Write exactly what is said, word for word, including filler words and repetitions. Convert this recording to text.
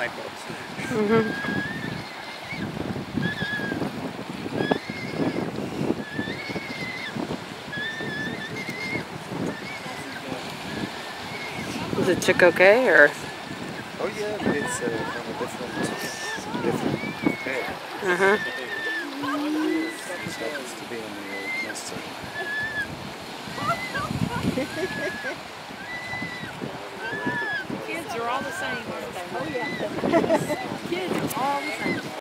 light bulbs. Mm-hmm. Is the chick okay, or? Oh yeah, but it's uh, from a different, different pair. Uh-huh. This happens to be on the old nest site. Kids are all the same, aren't they? Oh yeah. Kids are all the same.